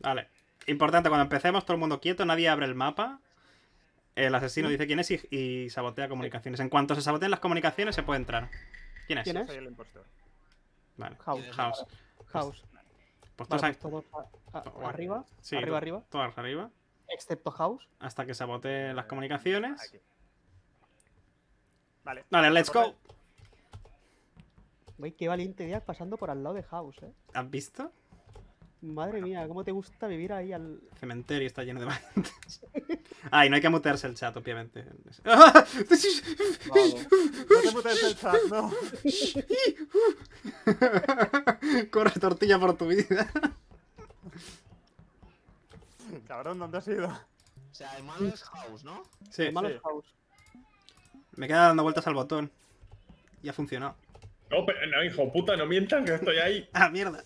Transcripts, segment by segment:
Vale. Importante, cuando empecemos, todo el mundo quieto, nadie abre el mapa. El asesino dice quién es y sabotea comunicaciones. En cuanto se saboteen las comunicaciones, se puede entrar. ¿Quién es? ¿Quién es? Soy el impostor. Vale. House. House. House. Pues Vale, todos pues todos Bueno, arriba. sí, arriba. todos arriba. Excepto House. Hasta que saboteen las comunicaciones. Aquí. Vale. Vale, let's go. Güey, qué valiente Diaz pasando por al lado de House, ¿Has visto? Madre mía, cómo te gusta vivir ahí al... El cementerio está lleno de valientes. Ah, y no hay que mutearse el chat, obviamente. No te mutees el chat, no. Corre, tortilla, por tu vida. Cabrón, ¿dónde has ido? O sea, el malo es House, ¿no? Sí, El malo sí. es House. me queda dando vueltas al botón. Y ha funcionado. No, pero no, hijo puta, no mientas que estoy ahí. ¡Ah, mierda!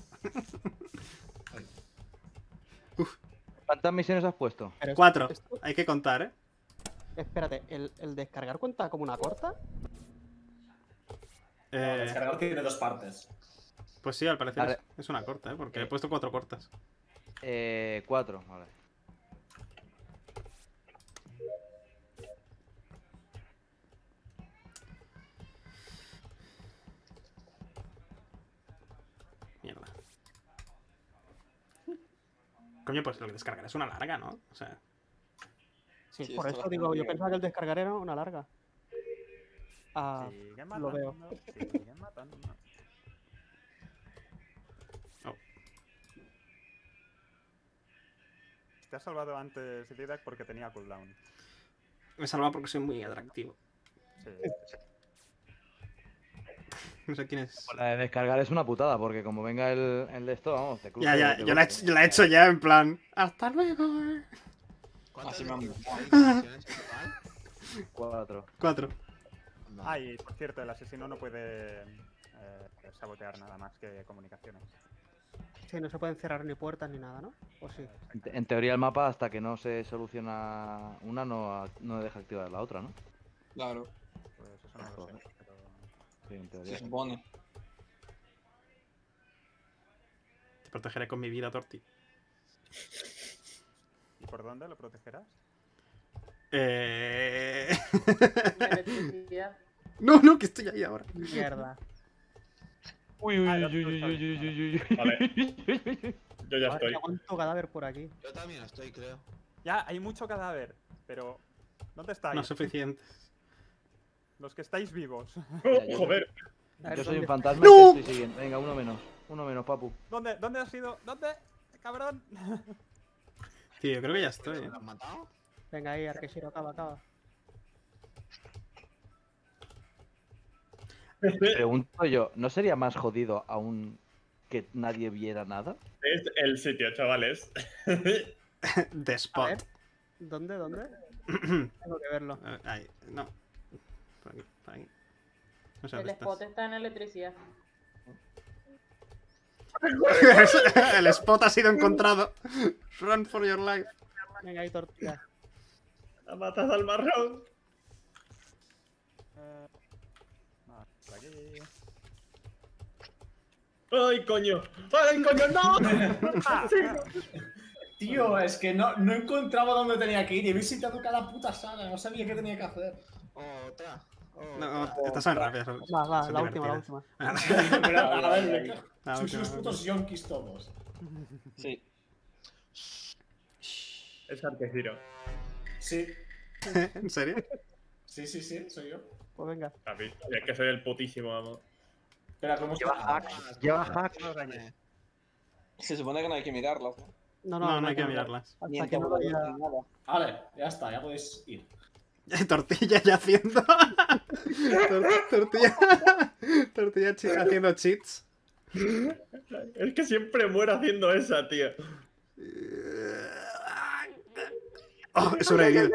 ¿Cuántas misiones has puesto? Pero 4. esto- Hay que contar, ¿eh? Espérate, ¿el descargar cuenta como una corta? El descargador tiene 2 partes. Pues sí, al parecer Vale. es una corta, ¿eh? Porque he puesto 4 cortas. 4, vale. Mierda. Coño, pues lo que descargar es una larga, ¿no? O sea, Sí, Sí, por está eso digo, bastante yo bien. pensaba que el descargar era una larga. Ah, Sigue lo matando. veo. Sigue matando. Oh. Te has salvado antes Didac porque tenía cooldown. me he salvado porque soy muy atractivo. Sí. No sé quién es. Pues la de descargar es una putada, porque como venga el de esto, vamos, te cruza. Ya, yo la he hecho ya en plan. ¡Hasta luego! ¿Cuántas Así me han misiones en total? 4. 4. Vale. Ah, y por cierto, el asesino no puede sabotear nada más que comunicaciones. sí, no se pueden cerrar ni puertas ni nada, ¿no? ¿O sí? En teoría el mapa, hasta que no se soluciona una, no deja activar la otra, ¿no? Claro, Pues eso no lo sé. Pero... Sí, en se teoría. supone. Te protegeré con mi vida, Torti. ¿Y por dónde lo protegerás? No, que estoy ahí ahora. Mierda. Uy, uy, Ah, uy, ya uy, uy, estoy. uy, uy, uy. Vale. Yo ya Madre estoy. mía, cuánto cadáver por aquí. Yo también estoy, creo. Ya, hay mucho cadáver, pero... ¿Dónde estáis? No suficiente. Los que estáis vivos. Oh, joder. A ver, Yo soy ¿dónde un está? fantasma ¡No! y te estoy siguiendo. Venga, uno menos, papu. ¿Dónde has ido? ¿Dónde? ¡Cabrón! Tío, yo creo que ya estoy. ¿Lo han matado? Venga ahí, Arkeshiro, acaba. Pregunto yo, ¿no sería más jodido aún que nadie viera nada? Es el sitio, chavales. The A Spot. ver, ¿dónde? Tengo que verlo. Ahí, no. Por aquí, por ahí. No sé El dónde spot estás. está en electricidad. El spot ha sido encontrado. Run for your life. Venga ahí, tortilla. Ha matado al marrón. No, por aquí. ¡Ay, coño! ¡Ay, coño, no! Tío, es que no encontraba dónde tenía que ir y he visitado cada puta sala, no sabía qué tenía que hacer. Otra. No, estas son rápidas. Va, son la última. divertidas. Pero, a ver, La sois última, unos putos yonkis todos. Sí. Es Arqueciro. Sí, ¿En serio? sí, soy yo. Pues venga. Papi, es que soy el putísimo amo. Espera, ¿cómo está? Lleva hack. Se supone que no hay que mirarlas, ¿no? No, no hay que mirarlas. Ni Hasta en que no tabla, vaya... ni nada. Vale, ya está, ya podéis ir. Tortilla ya haciendo. Tortilla. Tortilla haciendo cheats. Es que siempre muero haciendo esa, tío. Oh, he sobrevivido.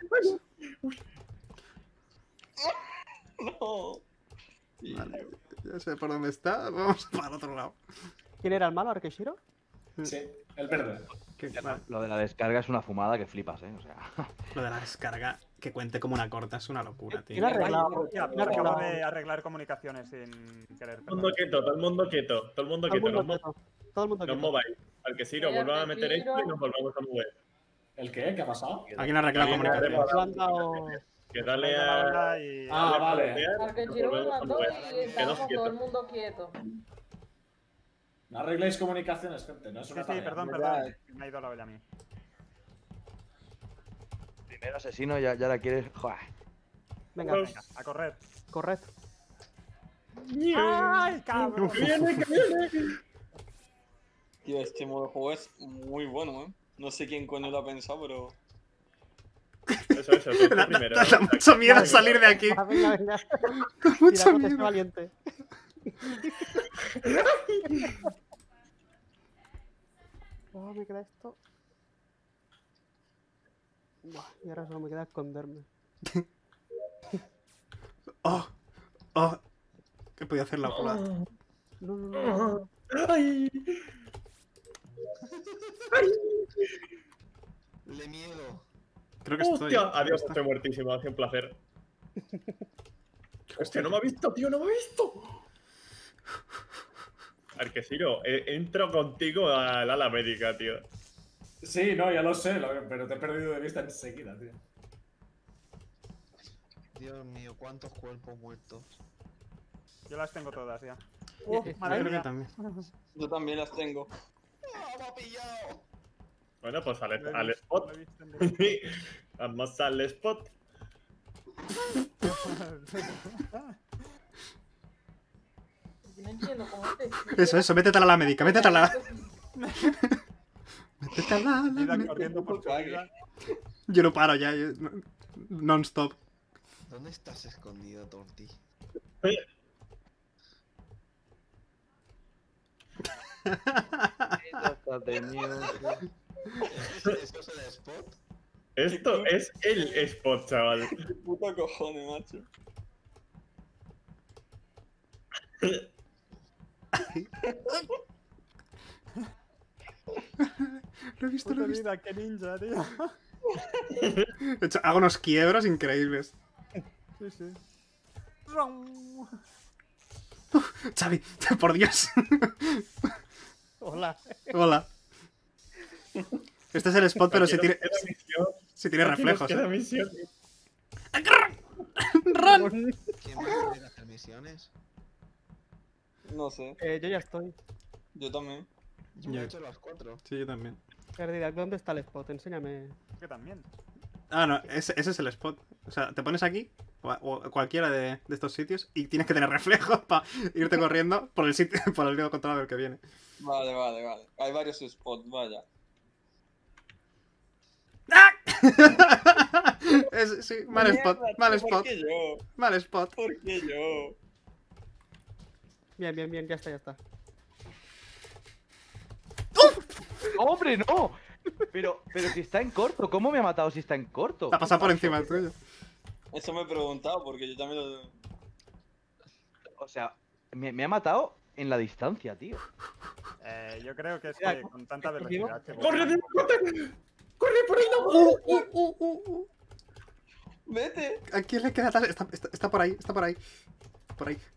No. Vale, ya sé por dónde está. Vamos para el otro lado. ¿Quién era el malo, Arkeshiro? Sí, el verde. Vale, Lo de la descarga es una fumada que flipas, O sea, lo de la descarga que cuente como una corta es una locura, ¿Quién tío. ha arreglado? Hostia, ¿Quién ha acabo arreglado? de arreglar comunicaciones sin querer. Todo el mundo quieto, todo el mundo quieto, todo el mundo Todo el quieto. mundo quieto. Todo el mundo No os quieto. mováis. Arquesiro, vuelvan a meter esto y nos volvamos a mover. ¿El qué? ¿Qué ha pasado? ¿Alguien arregla Alguien comunicaciones? Lo han dado. Que dale a... Y... Ah, vale. Arquechiro me mató y Quedos estábamos todo quietos. el mundo quieto. No arregléis comunicaciones, gente. No es Sí, una sí, tarea. perdón, ¿verdad? perdón. Me ha ido la olla a mí. Primero asesino, ya la quieres. Joder. Venga, Venga, a correr. corred. ¡Ay, cabrón! ¡Que viene, que viene! Tío, este modo de juego es muy bueno, ¿eh? No sé quién coño lo ha pensado, pero... Eso, todo Da primero. da mucho miedo salir de aquí. Ah, venga, venga. Da mucho Tiramos este miedo. valiente. Oh, me queda esto. Buah, y ahora solo me queda esconderme. Oh, oh. ¿Qué podía hacer la oculada? No, no, no. no. ¡Ay! Le miedo. Creo que estoy. ¡Hostia! Adiós, Está. estoy muertísimo. Ha sido un placer. Hostia, no me ha visto, tío, no me ha visto. Arquesiro, entro contigo al ala médica, tío. Sí, no, ya lo sé, pero te he perdido de vista enseguida, tío. Dios mío, cuántos cuerpos muertos. Yo las tengo todas ya. Yo Madre Creo que mía. también. Yo también las tengo. ¡Ah, me ha pillado! Bueno, pues Lo he al visto, spot. lo he visto en directo. Vamos al spot. Yo no entiendo cómo te... Eso, métete a la médica, métete a la. Métete a la Vida médica. corriendo por su vida. Yo no paro ya, non-stop. ¿Dónde estás escondido, Torti? ¿Eso es el spot? Esto es el spot, chaval. Qué puta cojones, macho. Lo he visto, lo Puta he visto. vida, qué ninja, tío. De hecho, hago unos quiebros increíbles. Sí, sí. Xavi, por Dios. Hola. Hola. Este es el spot, pero si Aquí tiene, nos queda misión. si tiene Aquí nos reflejos. queda ¿eh? misión. ¡Run! ¿Quién va a querer hacer misiones? No sé, Yo ya estoy. yo también. Yo me he hecho las 4. Sí, yo también. Perdida, ¿dónde está el spot? Enséñame. Que también. Ah, no, ese es el spot. O sea, te pones aquí, o cualquiera de estos sitios, y tienes que tener reflejos para irte corriendo por el sitio, por el río controlado del que viene. Vale, vale, vale. Hay varios spots, vaya. Sí, mal spot, Mierda, mal tío, spot, ¿Por qué yo? mal spot. ¿Por qué yo? Bien, bien, bien, ya está, ya está. ¡Hombre, no! Pero si está en corto, ¿cómo me ha matado si está en corto? Te ha pasado por encima del tuyo. Eso me he preguntado porque yo también lo... O sea, me ha matado en la distancia, tío. Yo creo que es Mira, que con tanta ¿te velocidad que ¡Corre, voy- corre! ¡Corre por ahí! ¡No! ¡Vete! ¿A quién le queda tal? Está por ahí, está por ahí. Por ahí.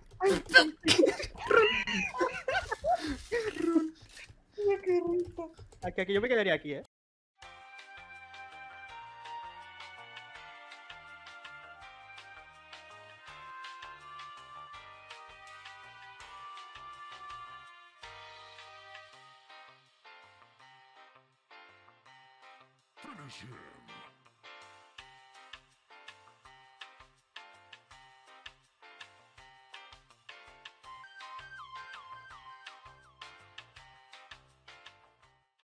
Aquí yo me quedaría aquí, ¿eh? Finish him.